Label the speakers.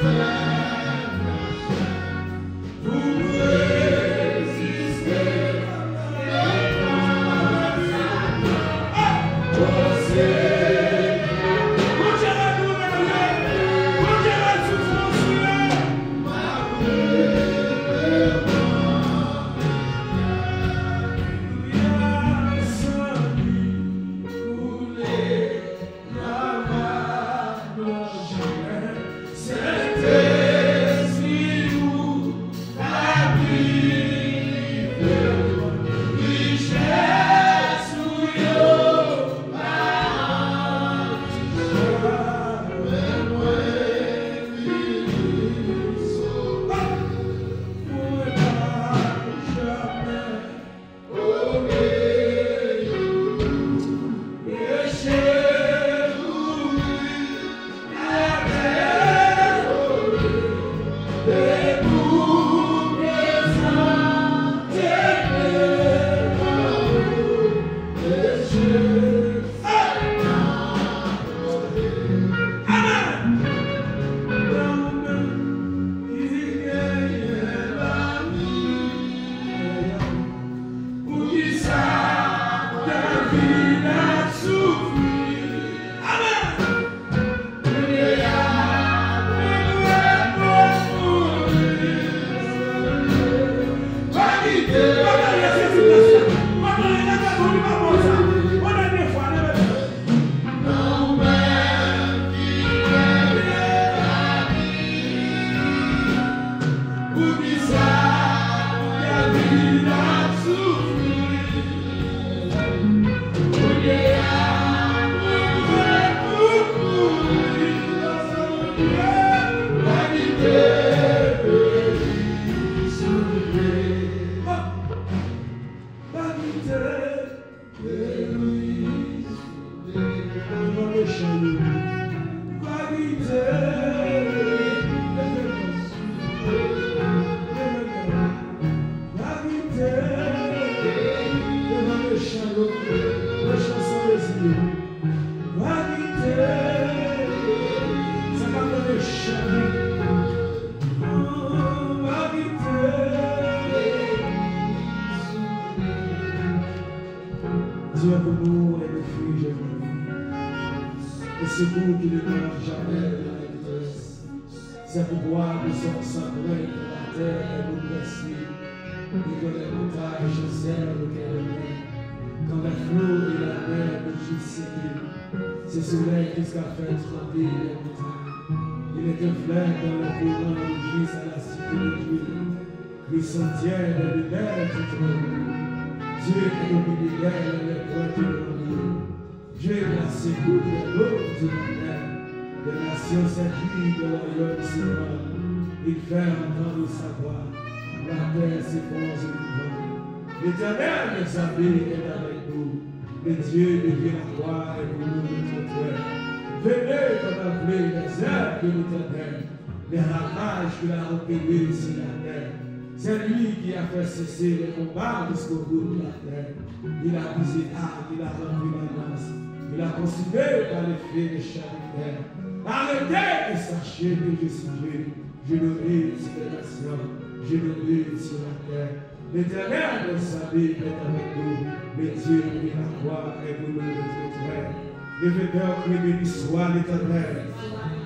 Speaker 1: Dieu pour nous est refuge et le secours qui ne meurt jamais de la détresse. C'est pourquoi nous sommes sabrés de la terre et nous merci. Et que les montagnes chancèrent le cœur quand les flots et la mer nous justifient. C'est soleil qui a fait trembler les montagnes. Il est un flair dans le courant rougissent à la cité de Dieu. Le sentier des lumières qui tremblent. Dieu est au milieu et les points du monde. Dieu est la secours de l'eau du monde. Les nations s'acquittent de royaume s'éloignent. Il fait entendre sa voix. La terre s'effondre du vent. L'Éternel, mes amis, est avec nous. Le Dieu devient la croix et pour nous notre terre. Venez contempler les œuvres de l'Éternel, les ravages qu'il a opérés sur la terre. C'est lui qui a fait cesser les combats jusqu'au bout de la terre. Il a brisé l'arc, il a rempli la lance. Il a consumé par les feux de charitaire. Arrêtez et sachez que je suis Dieu. Je domine sur les nations, je domine sur la terre. L'Éternel, le salut, est avec nous. Mais Dieu qui la croix est pour nous notre frère. Le Seigneur, que béni soit l'Éternel.